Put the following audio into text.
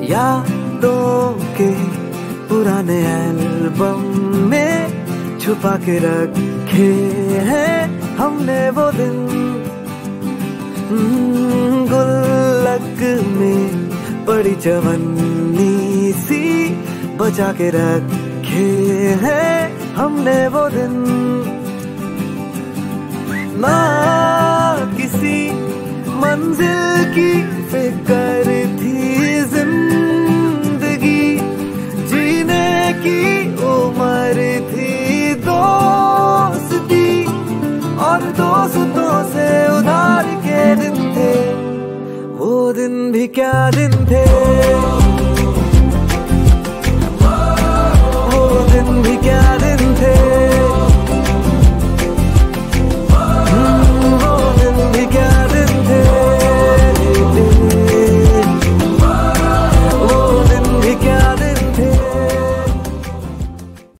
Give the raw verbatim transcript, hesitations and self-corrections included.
यादों के पुराने एल्बम में छुपा के रखे हैं हमने वो दिन। गुल्लक में पड़ी चवन्नी सी बचा के रखे हैं हमने वो दिन। ना किसी मंजिल की फिक्र थी, जिंदगी जीने की उम्र थी। दोस्ती और दोस्तों से उधार के दिन थे, वो दिन भी क्या दिन थे, वो दिन भी क्या